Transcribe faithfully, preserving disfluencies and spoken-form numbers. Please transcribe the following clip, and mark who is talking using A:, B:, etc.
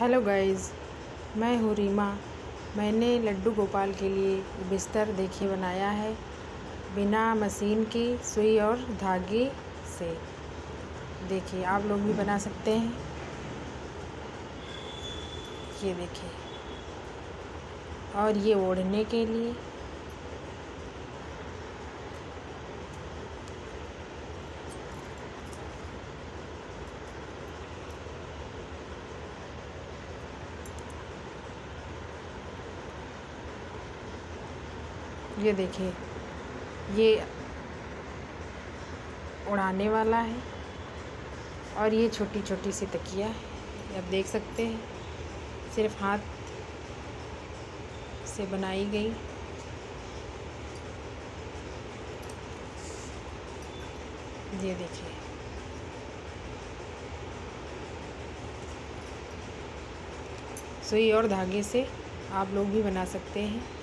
A: Hello guys, मैं हूँ रीमा। मैंने लड्डू गोपाल के लिए बिस्तर देखिए बनाया है बिना मशीन की सुई और धागे से। देखिए आप लोग भी बना सकते हैं। ये देखिए, और ये ओढ़ने के लिए। ये देखिए, ये उड़ाने वाला है और ये छोटी छोटी सी तकिया है। आप देख सकते हैं, सिर्फ हाथ से बनाई गई। ये देखिए, सुई और धागे से आप लोग भी बना सकते हैं।